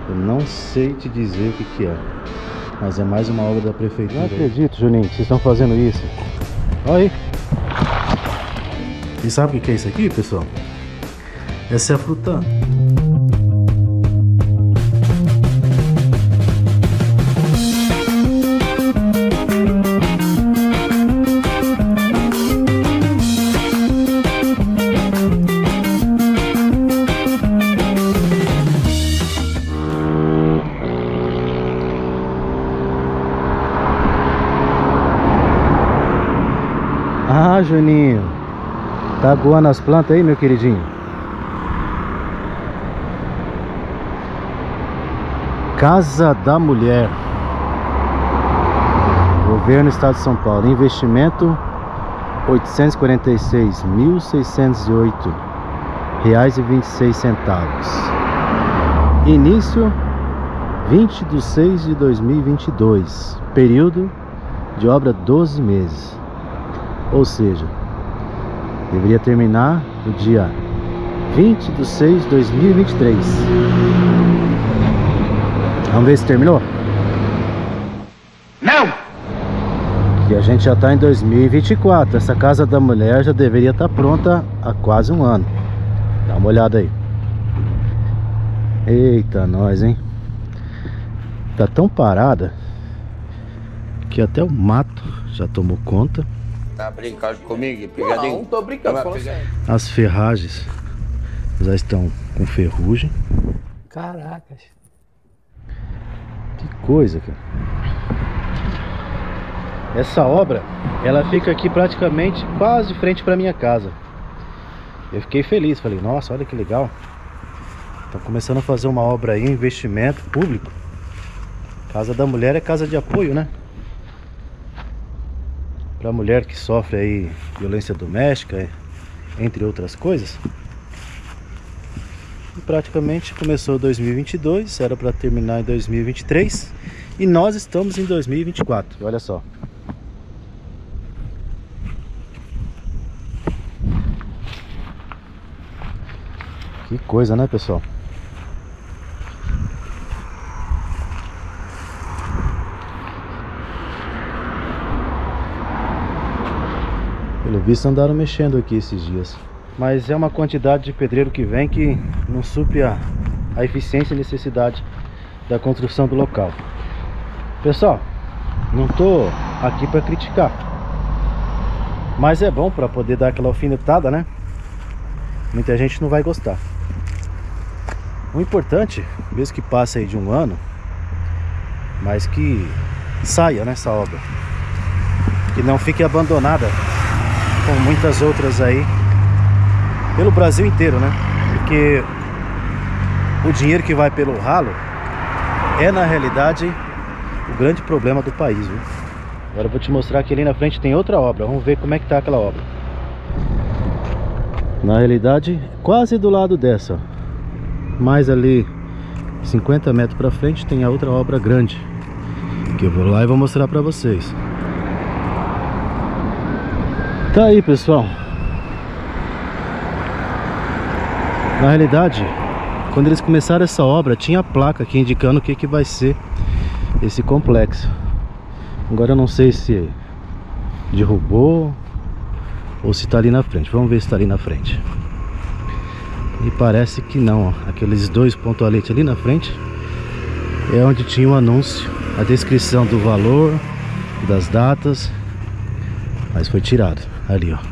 Eu não sei te dizer o que que é, mas é mais uma obra da prefeitura. Não acredito, Juninho, que vocês estão fazendo isso. Olha aí. E sabe o que é isso aqui, pessoal? Essa é a fruta. Ah, Juninho, tá aguando as plantas aí, meu queridinho? Casa da Mulher, Governo Estado de São Paulo, investimento R$846.608,26. Início 20/6/2022, período de obra 12 meses. Ou seja, deveria terminar no dia 20/6/2023. Vamos ver se terminou? Não! E a gente já está em 2024. Essa Casa da Mulher já deveria estar pronta há quase um ano. Dá uma olhada aí. Eita, nós, hein? Tá tão parada que até o mato já tomou conta. Tá brincando comigo? Pegadinho? Não, tô brincando, falando sério. As ferragens já estão com ferrugem. Caracas. Que coisa, cara. Essa obra, ela fica aqui praticamente quase de frente para minha casa. Eu fiquei feliz, falei, nossa, olha que legal. Estão começando a fazer uma obra aí, um investimento público. Casa da Mulher é casa de apoio, né? Para mulher que sofre aí violência doméstica, entre outras coisas. E praticamente começou 2022, era para terminar em 2023 e nós estamos em 2024. Olha só. Que coisa, né, pessoal? Pelo visto andaram mexendo aqui esses dias. Mas é uma quantidade de pedreiro que vem que não supre a eficiência e necessidade da construção do local. Pessoal, não tô aqui para criticar, mas é bom para poder dar aquela alfinetada, né? Muita gente não vai gostar. O importante, mesmo que passe aí de um ano, mas que saia nessa obra, que não fique abandonada como muitas outras aí pelo Brasil inteiro, né? Porque o dinheiro que vai pelo ralo é, na realidade, o grande problema do país, viu? Agora eu vou te mostrar que ali na frente tem outra obra. Vamos ver como é que tá aquela obra. Na realidade, quase do lado dessa, ó. Mais ali 50 metros pra frente tem a outra obra grande, que eu vou lá e vou mostrar pra vocês. Tá aí, pessoal. Na realidade, quando eles começaram essa obra, tinha a placa aqui indicando o que que vai ser esse complexo. Agora eu não sei se derrubou ou se tá ali na frente. Vamos ver se tá ali na frente. E parece que não, ó. Aqueles dois pontoaletes ali na frente é onde tinha o anúncio, a descrição do valor, das datas, mas foi tirado ali, ó.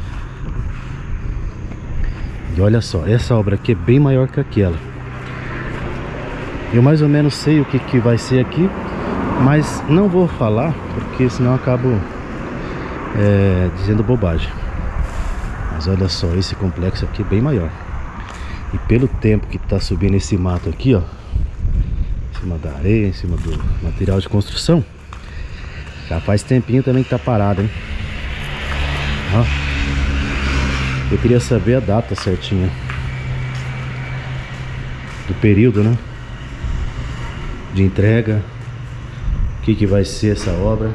E olha só, essa obra aqui é bem maior que aquela. Eu mais ou menos sei o que que vai ser aqui, mas não vou falar, porque senão eu acabo dizendo bobagem. Mas olha só, esse complexo aqui é bem maior. E pelo tempo que tá subindo esse mato aqui, ó, em cima da areia, em cima do material de construção, já faz tempinho também que tá parado, hein? Ó, eu queria saber a data certinha do período, né, de entrega, o que que vai ser essa obra.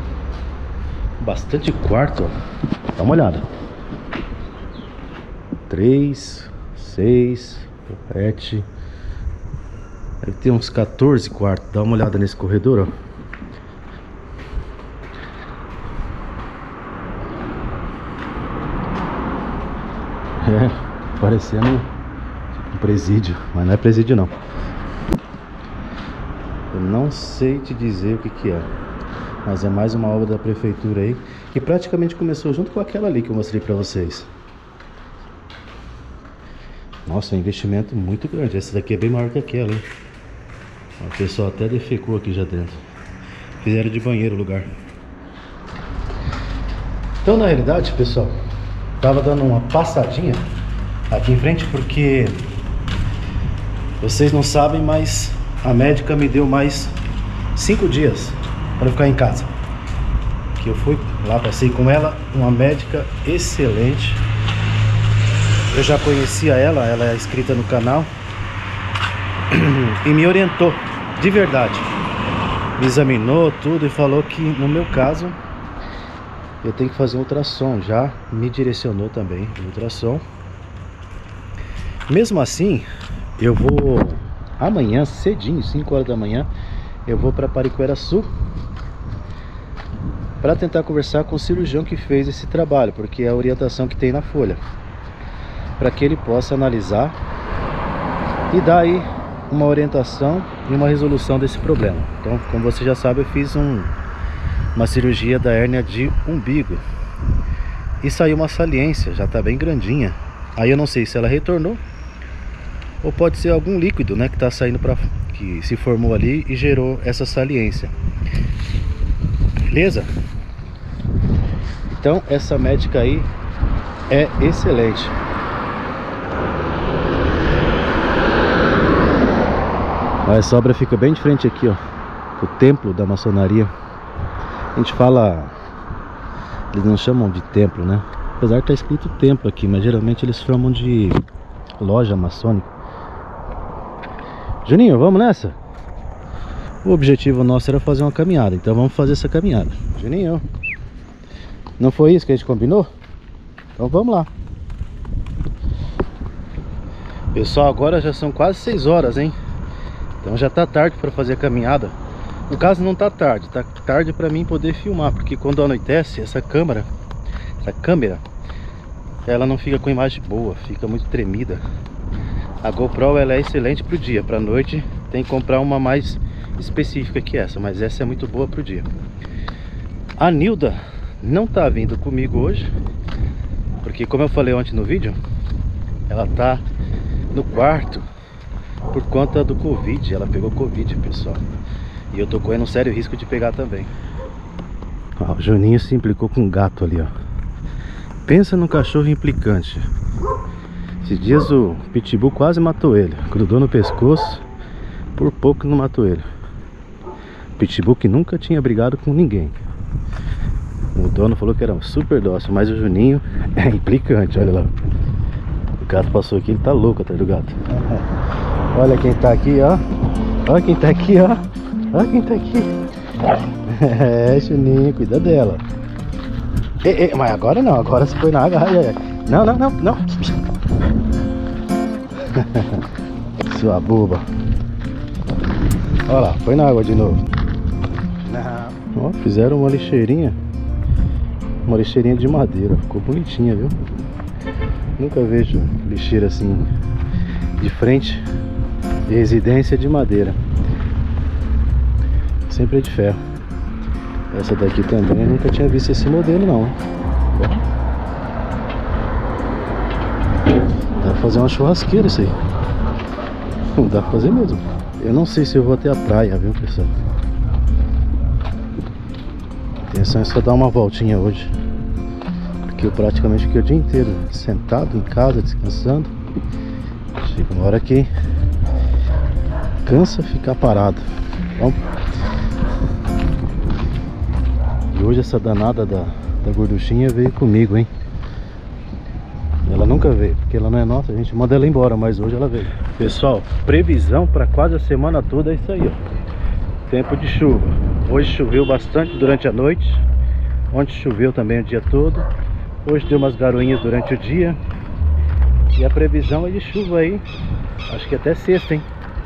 Bastante quarto, ó. Dá uma olhada. 3, 6, 7. Deve ter uns 14 quartos. Dá uma olhada nesse corredor, ó. É, parecendo um presídio, mas não é presídio não. Eu não sei te dizer o que que é, mas é mais uma obra da prefeitura aí, que praticamente começou junto com aquela ali que eu mostrei pra vocês. Nossa, é um investimento muito grande. Essa daqui é bem maior que aquela, hein? O pessoal até defecou aqui já dentro. Fizeram de banheiro o lugar. Então, na realidade, pessoal, tava dando uma passadinha aqui em frente porque vocês não sabem, mas a médica me deu mais 5 dias para ficar em casa. Que eu fui lá, passei com ela, uma médica excelente. Eu já conhecia ela é inscrita no canal e me orientou de verdade. Me examinou tudo e falou que no meu caso eu tenho que fazer um ultrassom. Já me direcionou também no ultrassom. Mesmo assim, eu vou amanhã cedinho, 5 horas da manhã, eu vou para Pariquera-Sul para tentar conversar com o cirurgião que fez esse trabalho, porque é a orientação que tem na folha, para que ele possa analisar e dar aí uma orientação e uma resolução desse problema. Então, como você já sabe, eu fiz uma cirurgia da hérnia de umbigo e saiu uma saliência, já está bem grandinha. Aí eu não sei se ela retornou ou pode ser algum líquido, né, que está saindo que se formou ali e gerou essa saliência. Beleza? Então essa médica aí é excelente. A sobra fica bem de frente aqui, ó, o templo da maçonaria. A gente fala, eles não chamam de templo, né? Apesar de estar escrito templo aqui, mas geralmente eles chamam de loja maçônica. Juninho, vamos nessa? O objetivo nosso era fazer uma caminhada, então vamos fazer essa caminhada. Juninho, não foi isso que a gente combinou? Então vamos lá. Pessoal, agora já são quase 6 horas, hein? Então já tá tarde para fazer a caminhada. No caso não tá tarde, tá tarde para mim poder filmar, porque quando anoitece essa câmera, ela não fica com imagem boa, fica muito tremida. A GoPro ela é excelente pro dia, pra noite tem que comprar uma mais específica que essa, mas essa é muito boa pro dia. A Nilda não tá vindo comigo hoje, porque como eu falei ontem no vídeo, ela tá no quarto por conta do Covid. Ela pegou Covid, pessoal, e eu tô correndo um sério risco de pegar também. Ó, o Juninho se implicou com um gato ali, ó. Pensa num cachorro implicante. Esses dias o Pitbull quase matou ele, grudou no pescoço, por pouco não matou ele. Pitbull que nunca tinha brigado com ninguém. O dono falou que era super dócil, mas o Juninho é implicante, olha lá. O gato passou aqui, ele tá louco atrás do gato. Olha quem tá aqui, ó. Olha quem tá aqui, ó. Olha quem tá aqui. É, Juninho, cuida dela. Mas agora não, agora você foi na água. Não, não, não, não. Sua boba. Olha lá, foi na água de novo. Ó, fizeram uma lixeirinha. Uma lixeirinha de madeira. Ficou bonitinha, viu? Nunca vejo lixeira assim de frente de residência de madeira. Sempre é de ferro. Essa daqui também eu nunca tinha visto esse modelo não. Dá pra fazer uma churrasqueira isso aí. Dá pra fazer mesmo. Eu não sei se eu vou até a praia, viu, pessoal? A intenção é só dar uma voltinha hoje, porque eu praticamente fiquei o dia inteiro sentado em casa, descansando. Chega uma hora que cansa ficar parado. Então, e hoje essa danada da gorduchinha veio comigo, hein? Ela nunca veio, porque ela não é nossa, a gente manda ela embora, mas hoje ela veio. Pessoal, previsão para quase a semana toda é isso aí, ó. Tempo de chuva. Hoje choveu bastante durante a noite. Ontem choveu também o dia todo. Hoje deu umas garoinhas durante o dia. E a previsão é de chuva aí, acho que até sexta, hein?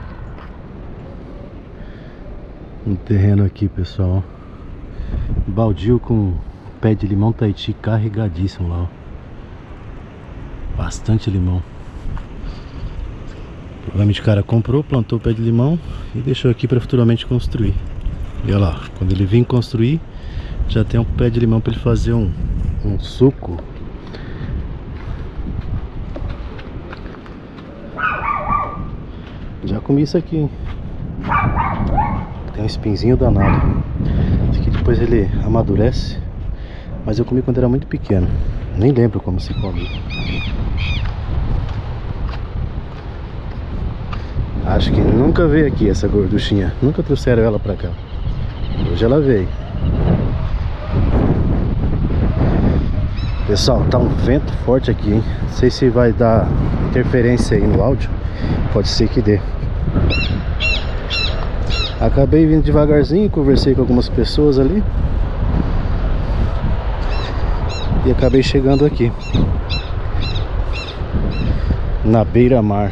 Um terreno aqui, pessoal, baldio com pé de limão Tahiti carregadíssimo lá, ó. Bastante limão. Provavelmente o cara comprou, plantou o pé de limão e deixou aqui para futuramente construir. E olha lá, quando ele vir construir, já tem um pé de limão para ele fazer um suco. Já comi isso aqui, hein? Tem um espinzinho danado. Esse aqui depois ele amadurece, mas eu comi quando era muito pequeno. Nem lembro como se come. Acho que nunca veio aqui essa gorduchinha. Nunca trouxeram ela pra cá. Hoje ela veio. Pessoal, tá um vento forte aqui, hein? Não sei se vai dar interferência aí no áudio. Pode ser que dê. Acabei vindo devagarzinho, conversei com algumas pessoas ali e acabei chegando aqui na beira-mar.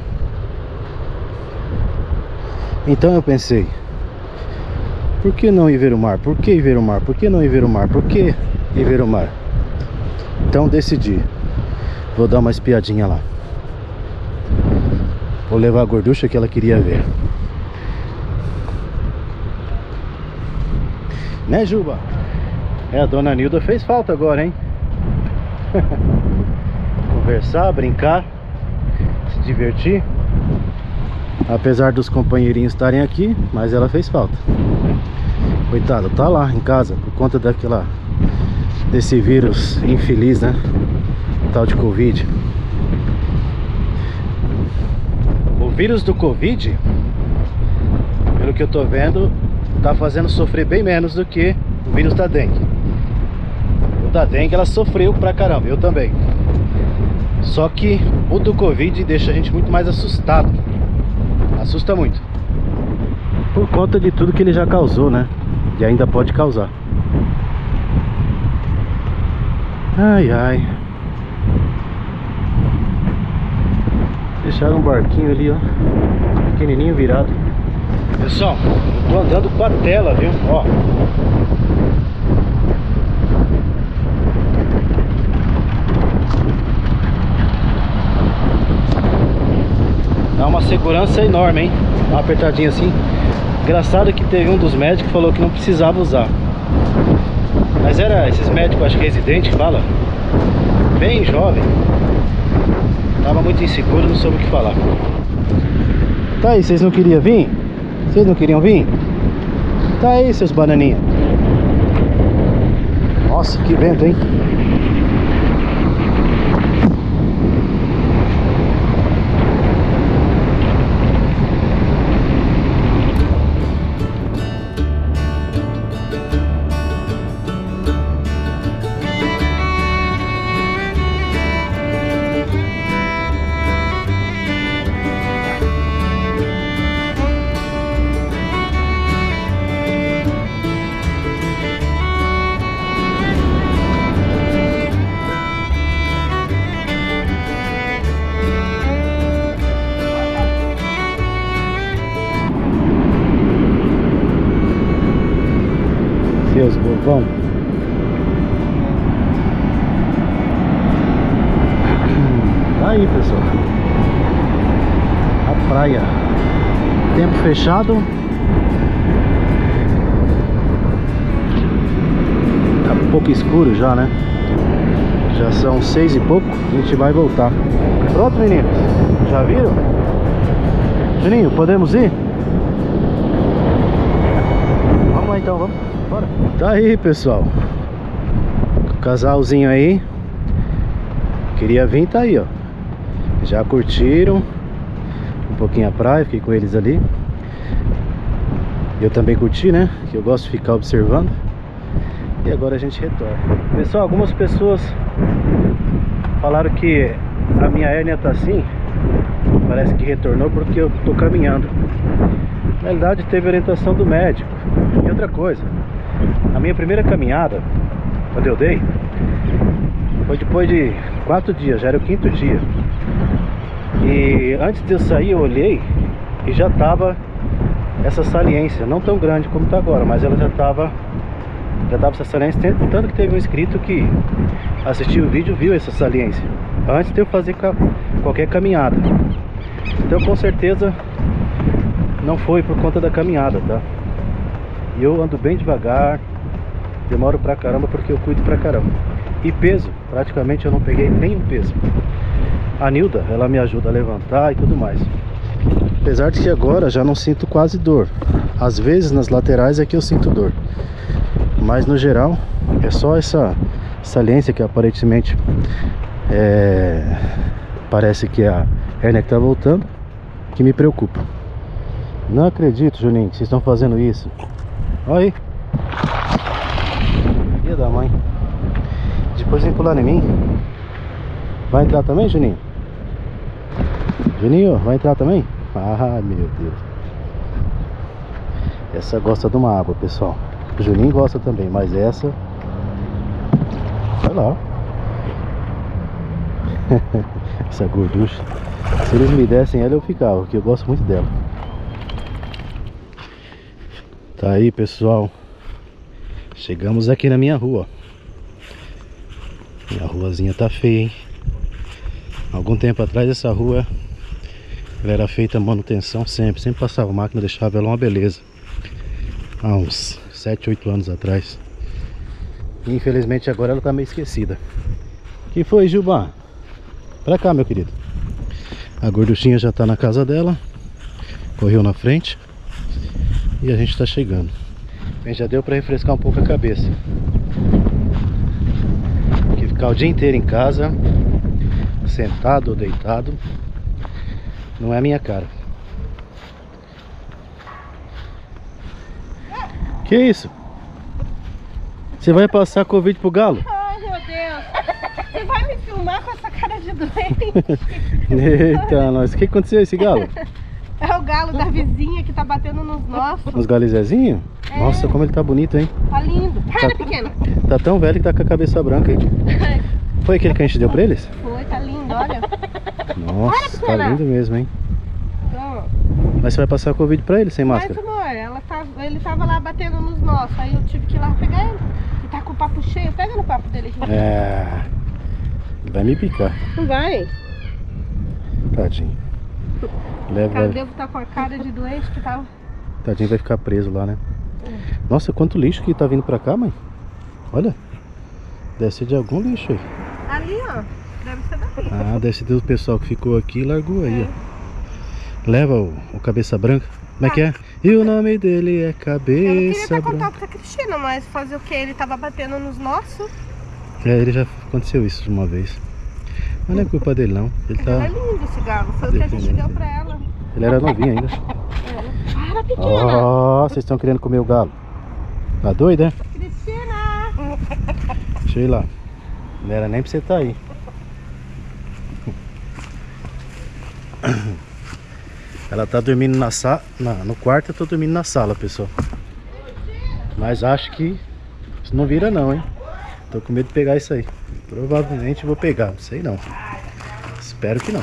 Então eu pensei, por que não ir ver o mar? Por que ir ver o mar? Por que não ir ver o mar? Por que ir ver o mar? Então decidi, vou dar uma espiadinha lá. Vou levar a gorducha que ela queria ver. Né, Juba? É, a dona Nilda fez falta agora, hein? Conversar, brincar, se divertir. Apesar dos companheirinhos estarem aqui, mas ela fez falta. Coitada, tá lá em casa por conta desse vírus infeliz, né? Tal de Covid. O vírus do Covid, pelo que eu tô vendo, tá fazendo sofrer bem menos do que o vírus da dengue. O da dengue ela sofreu pra caramba, eu também. Só que o do Covid deixa a gente muito mais assustado. Assusta muito. Por conta de tudo que ele já causou, né? E ainda pode causar. Ai, ai. Deixaram um barquinho ali, ó, pequenininho virado. Pessoal, eu tô andando com a tela, viu? Ó. Dá uma segurança enorme, hein? Dá uma apertadinha assim. Engraçado que teve um dos médicos que falou que não precisava usar. Mas era esses médicos, acho que residente, que fala. Bem jovem. Tava muito inseguro, não soube o que falar. Tá aí, vocês não queriam vir? Vocês não queriam vir? Tá aí, seus bananinhas. Nossa, que vento, hein? Seus bobão. Tá aí, pessoal. A praia. Tempo fechado. Tá um pouco escuro já, né? Já são 6 e pouco. A gente vai voltar. Pronto, meninos? Já viram? Juninho, podemos ir? Vamos lá então, vamos. Bora. Tá aí, pessoal. O casalzinho aí queria vir, tá aí, ó. Já curtiram um pouquinho a praia, fiquei com eles ali. Eu também curti, né? Que eu gosto de ficar observando. E agora a gente retorna. Pessoal, algumas pessoas falaram que a minha hérnia tá assim. Parece que retornou porque eu tô caminhando. Na realidade teve orientação do médico. E outra coisa, a minha primeira caminhada, quando eu dei, Foi depois de 4 dias, já era o 5º dia. E antes de eu sair eu olhei e já tava essa saliência, não tão grande como tá agora, mas ela já tava essa saliência, tanto que teve um inscrito que assistiu o vídeo, viu essa saliência antes de eu fazer qualquer caminhada. Então com certeza não foi por conta da caminhada, tá? E eu ando bem devagar, demoro pra caramba porque eu cuido pra caramba. E peso, praticamente eu não peguei nenhum peso. A Nilda, ela me ajuda a levantar e tudo mais. Apesar de que agora já não sinto quase dor. Às vezes nas laterais é que eu sinto dor, mas no geral é só essa saliência que aparentemente parece que a hérnia que tá voltando, que me preocupa. Não acredito, Juninho, que vocês estão fazendo isso. Olha aí. Filha da mãe. Depois vem pular em mim. Vai entrar também, Juninho? Juninho, vai entrar também? Ah, meu Deus. Essa gosta de uma água, pessoal. O Juninho gosta também, mas essa... Olha lá. Essa gorducha. Se eles me dessem ela, eu ficava, porque eu gosto muito dela. Tá aí, pessoal. Chegamos aqui na minha rua. Minha ruazinha tá feia, hein? Algum tempo atrás essa rua ela era feita manutenção sempre passava máquina, deixava ela uma beleza. Há uns 7, 8 anos atrás. E infelizmente agora ela tá meio esquecida. Que foi, Gilban? Pra cá, meu querido. A gorduchinha já tá na casa dela. Correu na frente. E a gente tá chegando. Bem, já deu pra refrescar um pouco a cabeça. Porque ficar o dia inteiro em casa, sentado ou deitado, não é a minha cara. Que isso? Você vai passar Covid pro galo? Ai, meu Deus. Você vai me filmar com essa cara de doente? Eita, nós. O que aconteceu esse galo? É o galo da vizinha que tá batendo nos nossos. Uns galizezinhos? É. Nossa, como ele tá bonito, hein? Tá lindo. Para, pequeno. Tá tão velho que tá com a cabeça branca, hein? Foi aquele que a gente deu pra eles? Foi, tá lindo, olha. Nossa, tá lindo mesmo, hein? Então, Mas você vai passar Covid pra ele sem mas, máscara? amor, ele tava lá batendo nos nossos. Aí eu tive que ir lá pegar ele. Ele tá com o papo cheio. Pega no papo dele, gente. É. Vai me picar. Não vai. Tadinho. Leva Cara, ele. devo estar com a cara de doente que tava. Tadinho, vai ficar preso lá, né? Nossa, quanto lixo que tá vindo pra cá, mãe. Olha. Deve ser de algum lixo aí. Ali, ó. Deve ser daqui. Ah, deve ser do pessoal que ficou aqui e largou aí, ó. Leva o Cabeça Branca. Como é que é? E o nome dele é Eu não Cabeça queria ter Branca. contato com a Cristina, mas fazer o que? Ele tava batendo nos nossos. Ele já aconteceu isso uma vez. Mas não é culpa dele, não. Ele Ele é tá... lindo esse galo. Foi o que a gente deu pra ela. Ele era novinho ainda. Para, pequena. Ó, vocês estão querendo comer o galo. Tá doido, é? Cristina! Deixa eu ir lá. Não era nem pra você estar aí. Ela tá dormindo na sala, no quarto. Eu tô dormindo na sala, pessoal. Mas acho que isso não vira não, hein? Tô com medo de pegar isso aí. Provavelmente vou pegar, não sei não. Espero que não.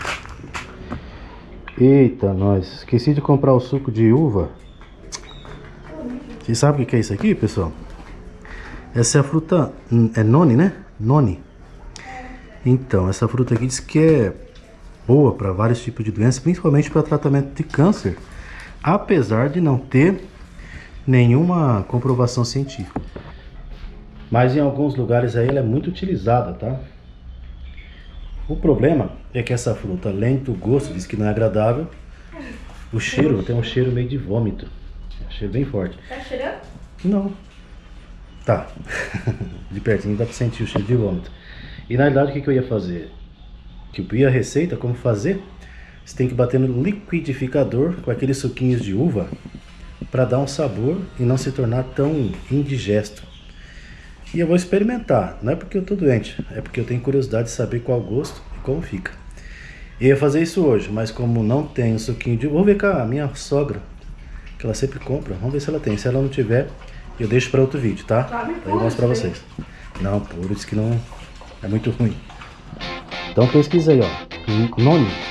Eita, nós. Esqueci de comprar o suco de uva. Vocês sabem o que é isso aqui, pessoal? Essa é a fruta... É noni, né? Noni. Então, essa fruta aqui diz que é boa para vários tipos de doenças, principalmente para tratamento de câncer, apesar de não ter nenhuma comprovação científica. Mas em alguns lugares aí ela é muito utilizada, tá? O problema é que essa fruta, além do gosto, diz que não é agradável, o cheiro, tem um cheiro meio de vômito. Cheiro bem forte. Tá cheirando? Não. Tá. De pertinho dá pra sentir o cheiro de vômito. E na verdade o que eu ia fazer? Que eu vi a receita, como fazer? Você tem que bater no liquidificador com aqueles suquinhos de uva para dar um sabor e não se tornar tão indigesto. E eu vou experimentar. Não é porque eu tô doente, é porque eu tenho curiosidade de saber qual gosto e como fica. Eu ia fazer isso hoje, mas como não tem o suquinho de uva, vou ver com a minha sogra, que ela sempre compra. Vamos ver se ela tem. Se ela não tiver, eu deixo para outro vídeo, tá? Aí eu mostro para vocês. Não, puro, diz que não É muito ruim. Então pesquisa aí, ó. Noni.